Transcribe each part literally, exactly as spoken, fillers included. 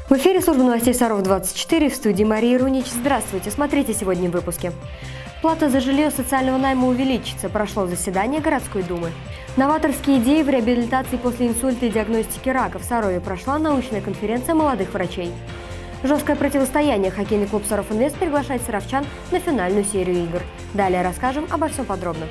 В эфире служба новостей Саров двадцать четыре, в студии Мария Рунич. Здравствуйте, смотрите сегодня в выпуске. Плата за жилье социального найма увеличится. Прошло заседание городской думы. Новаторские идеи в реабилитации после инсульта и диагностики рака. В Сарове прошла научная конференция молодых врачей. Жесткое противостояние. Хоккейный клуб «Саров Инвест» приглашает саровчан на финальную серию игр. Далее расскажем обо всем подробно.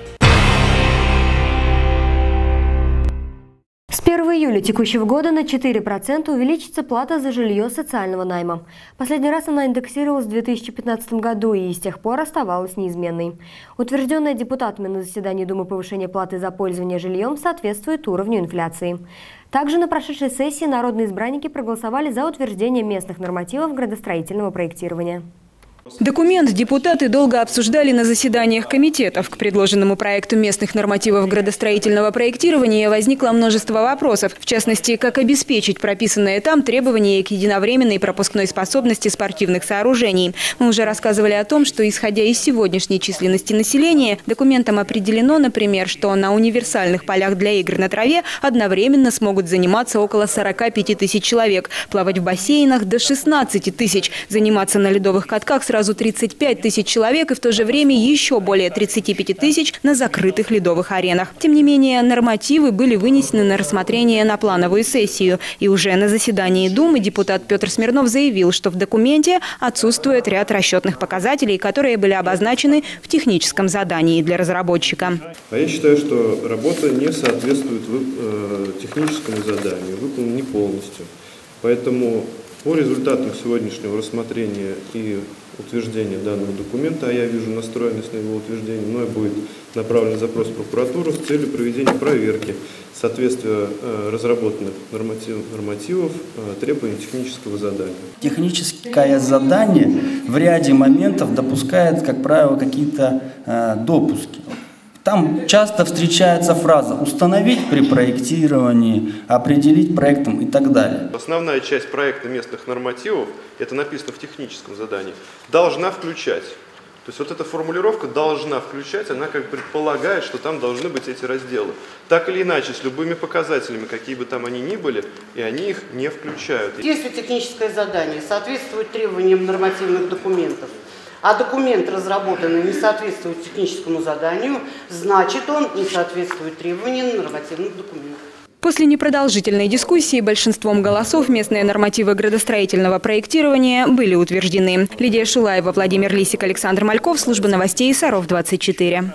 С первого июля текущего года на четыре процента увеличится плата за жилье социального найма. Последний раз она индексировалась в две тысячи пятнадцатом году и с тех пор оставалась неизменной. Утвержденное депутатами на заседании Думы повышение платы за пользование жильем соответствует уровню инфляции. Также на прошедшей сессии народные избранники проголосовали за утверждение местных нормативов градостроительного проектирования. Документ депутаты долго обсуждали на заседаниях комитетов. К предложенному проекту местных нормативов градостроительного проектирования возникло множество вопросов. В частности, как обеспечить прописанные там требования к единовременной пропускной способности спортивных сооружений. Мы уже рассказывали о том, что, исходя из сегодняшней численности населения, документом определено, например, что на универсальных полях для игр на траве одновременно смогут заниматься около сорока пяти тысяч человек, плавать в бассейнах до шестнадцати тысяч, заниматься на ледовых катках с сразу тридцать пять тысяч человек и в то же время еще более тридцати пяти тысяч на закрытых ледовых аренах. Тем не менее, нормативы были вынесены на рассмотрение на плановую сессию. И уже на заседании Думы депутат Петр Смирнов заявил, что в документе отсутствует ряд расчетных показателей, которые были обозначены в техническом задании для разработчика. А я считаю, что работа не соответствует э, техническому заданию, выполнена не полностью. Поэтому по результатам сегодняшнего рассмотрения и утверждения данного документа, а я вижу настроенность на его утверждение, мной будет направлен запрос в прокуратуру с целью проведения проверки соответствия э, разработанных норматив, нормативов э, требованиям технического задания. Техническое задание в ряде моментов допускает, как правило, какие-то э, допуски. Там часто встречается фраза «установить при проектировании», «определить проектом» и так далее. Основная часть проекта местных нормативов, это написано в техническом задании, должна включать. То есть вот эта формулировка «должна включать», она как бы предполагает, что там должны быть эти разделы. Так или иначе, с любыми показателями, какие бы там они ни были, и они их не включают. Если техническое задание соответствует требованиям нормативных документов, а документ, разработанный, не соответствует техническому заданию, значит, он не соответствует требованиям нормативных документов. После непродолжительной дискуссии большинством голосов местные нормативы градостроительного проектирования были утверждены. Лидия Шулаева, Владимир Лисик, Александр Мальков, служба новостей Саров двадцать четыре.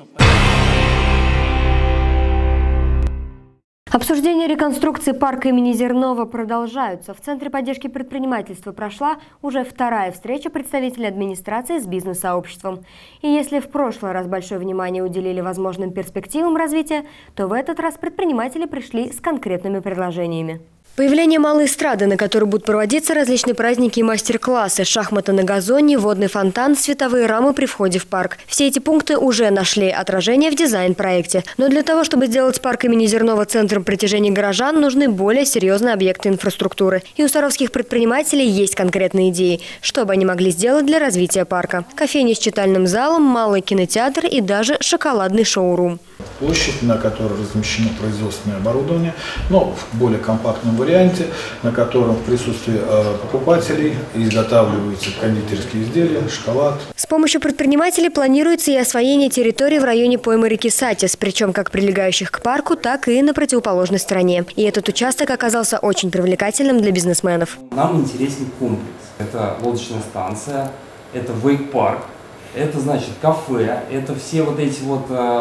Обсуждение реконструкции парка имени Зернова продолжаются. В Центре поддержки предпринимательства прошла уже вторая встреча представителей администрации с бизнес-сообществом. И если в прошлый раз большое внимание уделили возможным перспективам развития, то в этот раз предприниматели пришли с конкретными предложениями. Появление малой эстрады, на которой будут проводиться различные праздники и мастер-классы, шахматы на газоне, водный фонтан, световые рамы при входе в парк. Все эти пункты уже нашли отражение в дизайн-проекте. Но для того, чтобы сделать парк имени Зернова центром притяжения горожан, нужны более серьезные объекты инфраструктуры. И у саровских предпринимателей есть конкретные идеи, что бы они могли сделать для развития парка. Кофейня с читальным залом, малый кинотеатр и даже шоколадный шоурум. Площадь, на которой размещено производственное оборудование, но в более компактном варианте, на котором в присутствии покупателей изготавливаются кондитерские изделия, шоколад. С помощью предпринимателей планируется и освоение территории в районе поймы реки Сатис, причем как прилегающих к парку, так и на противоположной стороне. И этот участок оказался очень привлекательным для бизнесменов. Нам интересен комплекс. Это лодочная станция, это вейк-парк, это значит кафе, это все вот эти вот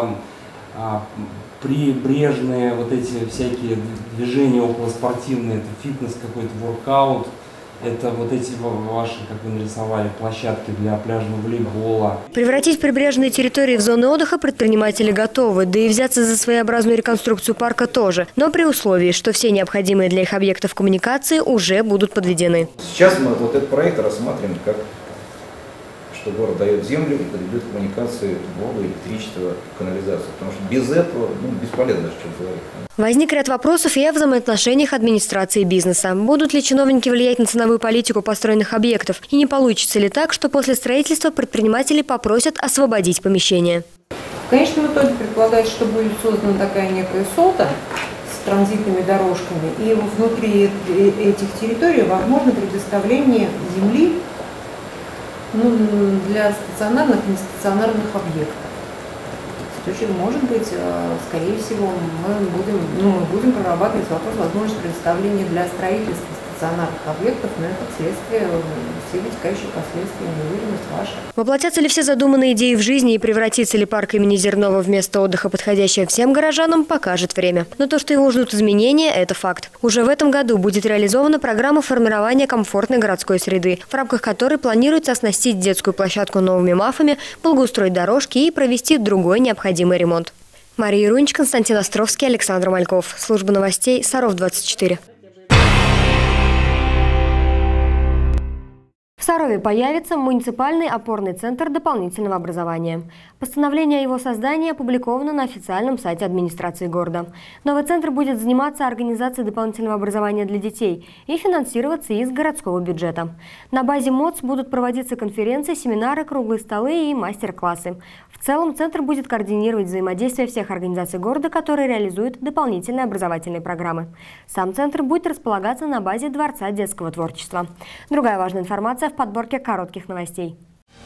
прибрежные вот эти всякие движения околоспортивные, это фитнес какой-то, воркаут, это вот эти ваши, как вы нарисовали, площадки для пляжного волейбола. Превратить прибрежные территории в зоны отдыха предприниматели готовы, да и взяться за своеобразную реконструкцию парка тоже, но при условии, что все необходимые для их объектов коммуникации уже будут подведены. Сейчас мы вот этот проект рассматриваем как что город дает землю и подведет коммуникации, воду, электричество, канализацию. Потому что без этого ну, бесполезно что-то говорить. Возник ряд вопросов и о взаимоотношениях администрации и бизнеса. Будут ли чиновники влиять на ценовую политику построенных объектов? И не получится ли так, что после строительства предприниматели попросят освободить помещение? В конечном итоге предполагается, что будет создана такая некая СОТа с транзитными дорожками. И внутри этих территорий возможно предоставление земли, ну, для стационарных и нестационарных объектов. То есть, может быть, скорее всего, мы будем, ну, мы будем прорабатывать вопрос возможности предоставления для строительства стационарных объектов, но это следствие, все вытекающие последствия, неуверенность ваша. Воплотятся ли все задуманные идеи в жизни и превратится ли парк имени Зернова в место отдыха, подходящее всем горожанам, покажет время. Но то, что его ждут изменения, это факт. Уже в этом году будет реализована программа формирования комфортной городской среды, в рамках которой планируется оснастить детскую площадку новыми мафами, благоустроить дорожки и провести другой необходимый ремонт. Мария Рунич, Константин Островский, Александр Мальков. Служба новостей Саров двадцать четыре. В Сарове появится муниципальный опорный центр дополнительного образования. Постановление о его создании опубликовано на официальном сайте администрации города. Новый центр будет заниматься организацией дополнительного образования для детей и финансироваться из городского бюджета. На базе МОЦ будут проводиться конференции, семинары, круглые столы и мастер-классы. В целом центр будет координировать взаимодействие всех организаций города, которые реализуют дополнительные образовательные программы. Сам центр будет располагаться на базе Дворца детского творчества. Другая важная информация в подборке коротких новостей.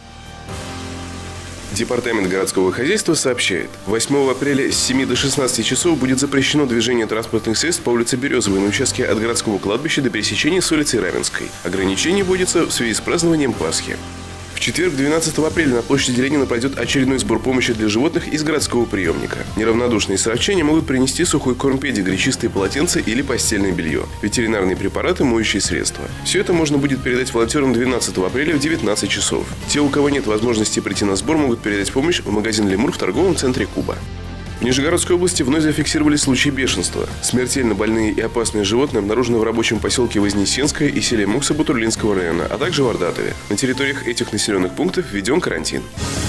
Департамент городского хозяйства сообщает, восьмого апреля с семи до шестнадцати часов будет запрещено движение транспортных средств по улице Березовой на участке от городского кладбища до пересечения с улицей Раменской. Ограничение вводится в связи с празднованием Пасхи. В четверг, двенадцатого апреля, на площади Ленина пройдет очередной сбор помощи для животных из городского приемника. Неравнодушные саровчане могут принести сухой корм педигри, чистые полотенца или постельное белье, ветеринарные препараты, моющие средства. Все это можно будет передать волонтерам двенадцатого апреля в девятнадцать часов. Те, у кого нет возможности прийти на сбор, могут передать помощь в магазин «Лемур» в торговом центре «Куба». В Нижегородской области вновь зафиксировали случаи бешенства. Смертельно больные и опасные животные обнаружены в рабочем поселке Вознесенское и селе Мукса Бутурлинского района, а также в Ардатове. На территориях этих населенных пунктов введен карантин.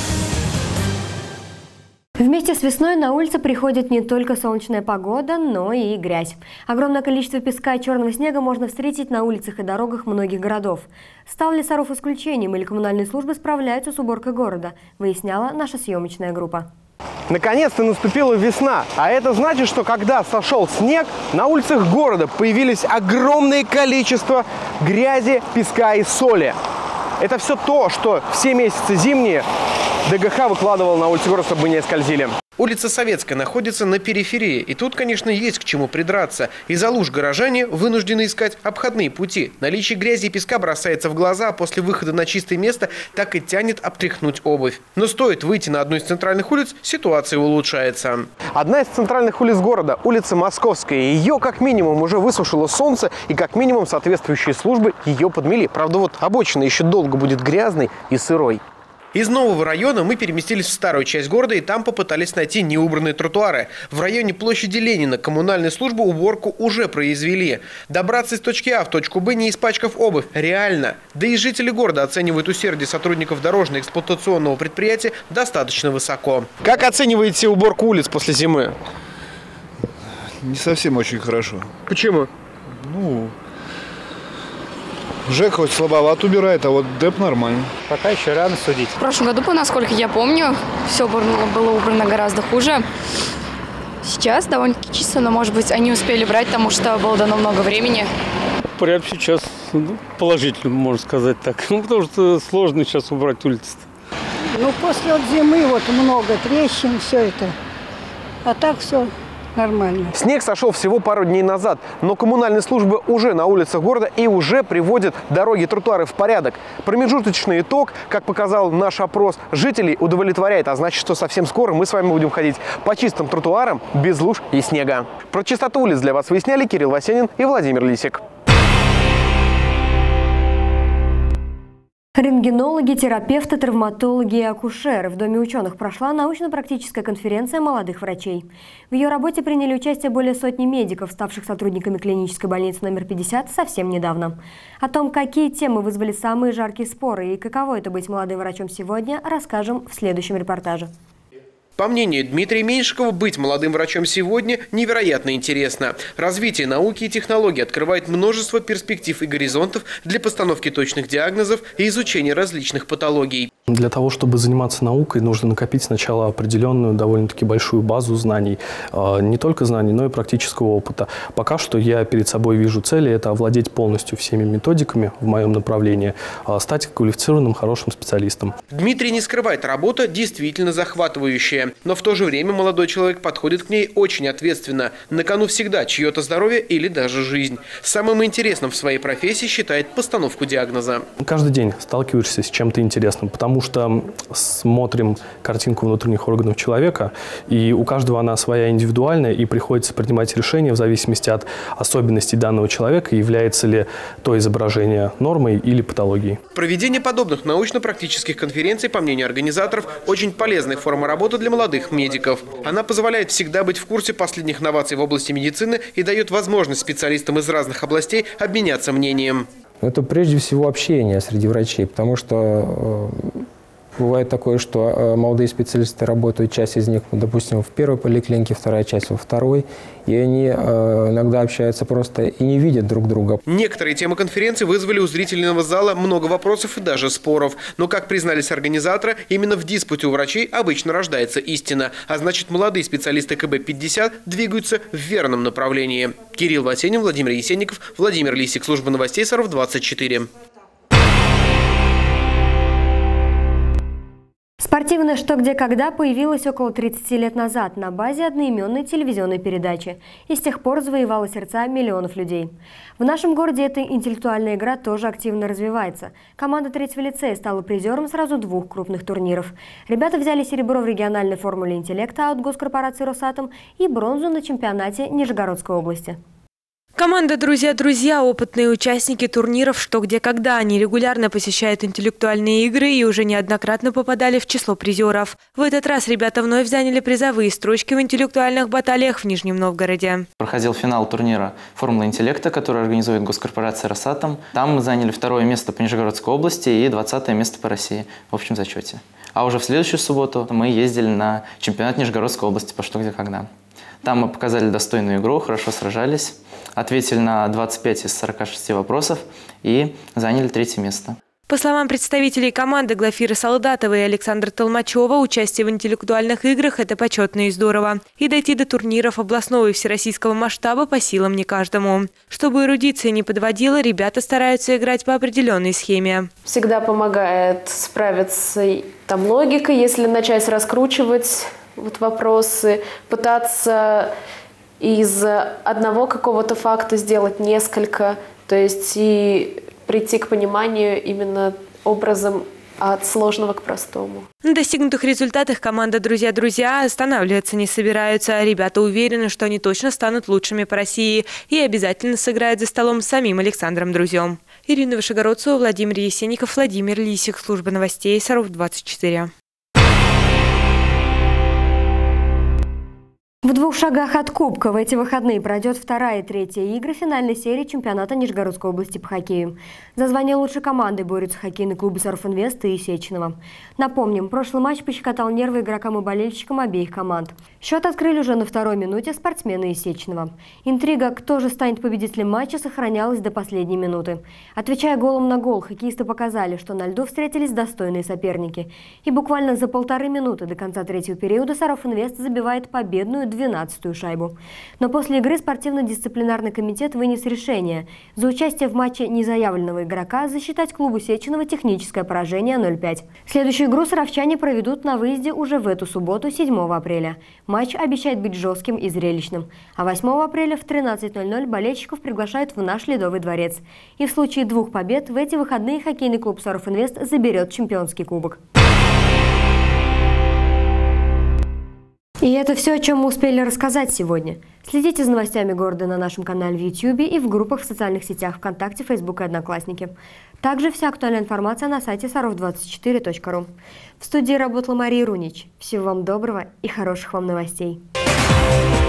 Вместе с весной на улице приходит не только солнечная погода, но и грязь. Огромное количество песка и черного снега можно встретить на улицах и дорогах многих городов. Стал ли Саров исключением или коммунальные службы справляются с уборкой города, выясняла наша съемочная группа. Наконец-то наступила весна, а это значит, что когда сошел снег, на улицах города появились огромное количество грязи, песка и соли. Это все то, что все месяцы зимние ДГХ выкладывал на улицы города, чтобы мы не скользили. Улица Советская находится на периферии, и тут, конечно, есть к чему придраться. Из-за луж горожане вынуждены искать обходные пути. Наличие грязи и песка бросается в глаза, а после выхода на чистое место так и тянет обтряхнуть обувь. Но стоит выйти на одну из центральных улиц, ситуация улучшается. Одна из центральных улиц города – улица Московская. Ее как минимум уже высушило солнце, и как минимум соответствующие службы ее подмели. Правда, вот обочина еще долго будет грязной и сырой. Из нового района мы переместились в старую часть города и там попытались найти неубранные тротуары. В районе площади Ленина коммунальные службы уборку уже произвели. Добраться из точки А в точку Б, не испачкав обувь, реально. Да и жители города оценивают усердие сотрудников дорожно-эксплуатационного предприятия достаточно высоко. Как оцениваете уборку улиц после зимы? Не совсем очень хорошо. Почему? Ну... ЖЭК хоть слабовато убирает, а вот ДЭП нормально. Пока еще рано судить. В прошлом году, насколько я помню, все было убрано гораздо хуже. Сейчас довольно-таки чисто, но, может быть, они успели брать, потому что было дано много времени. Порядок сейчас ну, положительно, можно сказать так. Ну, потому что сложно сейчас убрать улицы. Ну, после вот зимы вот много трещин, все это. А так все нормально. Снег сошел всего пару дней назад, но коммунальные службы уже на улицах города и уже приводят дороги и тротуары в порядок. Промежуточный итог, как показал наш опрос, жителей удовлетворяет, а значит, что совсем скоро мы с вами будем ходить по чистым тротуарам без луж и снега. Про чистоту улиц для вас выясняли Кирилл Васенин и Владимир Лисик. Рентгенологи, терапевты, травматологи и акушеры. В Доме ученых прошла научно-практическая конференция молодых врачей. В ее работе приняли участие более сотни медиков, ставших сотрудниками клинической больницы номер пятьдесят совсем недавно. О том, какие темы вызвали самые жаркие споры и каково это быть молодым врачом сегодня, расскажем в следующем репортаже. По мнению Дмитрия Меньшикова, быть молодым врачом сегодня невероятно интересно. Развитие науки и технологий открывает множество перспектив и горизонтов для постановки точных диагнозов и изучения различных патологий. Для того, чтобы заниматься наукой, нужно накопить сначала определенную, довольно-таки большую базу знаний. Не только знаний, но и практического опыта. Пока что я перед собой вижу цели – это овладеть полностью всеми методиками в моем направлении, стать квалифицированным, хорошим специалистом. Дмитрий не скрывает, работа действительно захватывающая. Но в то же время молодой человек подходит к ней очень ответственно. На кону всегда чье-то здоровье или даже жизнь. Самым интересным в своей профессии считает постановку диагноза. Каждый день сталкиваешься с чем-то интересным, потому что смотрим картинку внутренних органов человека, и у каждого она своя индивидуальная, и приходится принимать решения в зависимости от особенностей данного человека, является ли то изображение нормой или патологией. Проведение подобных научно-практических конференций, по мнению организаторов, очень полезная форма работы для молодых медиков. Она позволяет всегда быть в курсе последних новаций в области медицины и дает возможность специалистам из разных областей обменяться мнением. Это прежде всего общение среди врачей, потому что э, бывает такое, что э, молодые специалисты работают, часть из них, допустим, в первой поликлинике, вторая часть во второй, и они э, иногда общаются просто и не видят друг друга. Некоторые темы конференции вызвали у зрительного зала много вопросов и даже споров. Но, как признались организаторы, именно в диспуте у врачей обычно рождается истина. А значит, молодые специалисты ка бэ пятьдесят двигаются в верном направлении. Кирилл Васенин, Владимир Есенников, Владимир Лисик, служба новостей Саров двадцать четыре. Спортивное «Что, где, когда» появилось около тридцати лет назад на базе одноименной телевизионной передачи и с тех пор завоевала сердца миллионов людей. В нашем городе эта интеллектуальная игра тоже активно развивается. Команда третьего лицея стала призером сразу двух крупных турниров. Ребята взяли серебро в региональной формуле интеллекта от госкорпорации «Росатом» и бронзу на чемпионате Нижегородской области. Команда «Друзья-друзья» – опытные участники турниров «Что, где, когда». Они регулярно посещают интеллектуальные игры и уже неоднократно попадали в число призеров. В этот раз ребята вновь заняли призовые строчки в интеллектуальных баталиях в Нижнем Новгороде. Проходил финал турнира «Формула интеллекта», который организует госкорпорация «Росатом». Там мы заняли второе место по Нижегородской области и двадцатое место по России в общем зачете. А уже в следующую субботу мы ездили на чемпионат Нижегородской области по «Что, где, когда». Там мы показали достойную игру, хорошо сражались, ответили на двадцать пять из сорока шести вопросов и заняли третье место. По словам представителей команды Глафиры Солдатовой и Александра Толмачева, участие в интеллектуальных играх – это почетно и здорово. И дойти до турниров областного и всероссийского масштаба по силам не каждому. Чтобы эрудиция не подводила, ребята стараются играть по определенной схеме. Всегда помогает справиться там логика, если начать раскручивать вот вопросы, пытаться из одного какого-то факта сделать несколько, то есть и прийти к пониманию именно образом от сложного к простому. На достигнутых результатах команда «Друзья-друзья» останавливаться не собираются. Ребята уверены, что они точно станут лучшими по России и обязательно сыграют за столом с самим Александром Друзем. Ирина Вышегородцева, Владимир Есенников, Владимир Лисик, служба новостей Саров двадцать четыре. В двух шагах от Кубка в эти выходные пройдет вторая и третья игры финальной серии чемпионата Нижегородской области по хоккею. За звание лучшей команды борются хоккейные клубы «Саров-Инвест» и «Сеченова». Напомним, прошлый матч пощекотал нервы игрокам и болельщикам обеих команд. Счет открыли уже на второй минуте спортсмены из «Сеченова». Интрига, кто же станет победителем матча, сохранялась до последней минуты. Отвечая голом на гол, хоккеисты показали, что на льду встретились достойные соперники. И буквально за полторы минуты до конца третьего периода «Саров-Инвест» забивает победную двенадцатую шайбу. Но после игры спортивно-дисциплинарный комитет вынес решение за участие в матче незаявленного игрока засчитать клубу Сеченова техническое поражение ноль пять. Следующую игру саровчане проведут на выезде уже в эту субботу, седьмого апреля. Матч обещает быть жестким и зрелищным. А восьмого апреля в тринадцать ноль ноль болельщиков приглашают в наш Ледовый дворец. И в случае двух побед в эти выходные хоккейный клуб «Саров-Инвест» заберет чемпионский кубок. И это все, о чем мы успели рассказать сегодня. Следите за новостями города на нашем канале в ютубе и в группах в социальных сетях ВКонтакте, Фейсбук и Одноклассники. Также вся актуальная информация на сайте саров двадцать четыре точка ру. В студии работала Мария Рунич. Всего вам доброго и хороших вам новостей.